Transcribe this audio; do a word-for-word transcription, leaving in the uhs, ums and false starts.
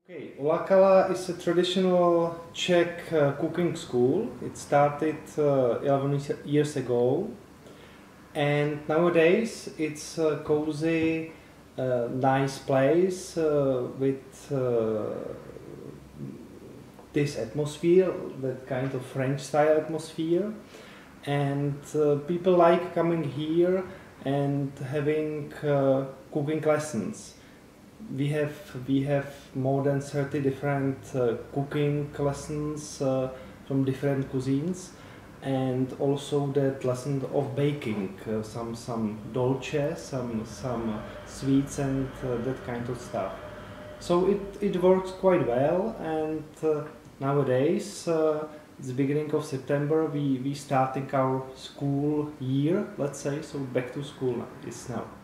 Okay, Olakala is a traditional Czech uh, cooking school. It started uh, eleven years ago, and nowadays it's a cozy, uh, nice place uh, with uh, this atmosphere, that kind of French style atmosphere, and uh, people like coming here and having uh, cooking lessons. We have we have more than thirty different uh, cooking lessons uh, from different cuisines, and also that lesson of baking, uh, some some dolce, some some sweets, and uh, that kind of stuff. So it it works quite well, and uh, nowadays uh, it's the beginning of September. We we starting our school year, let's say, so back to school is now.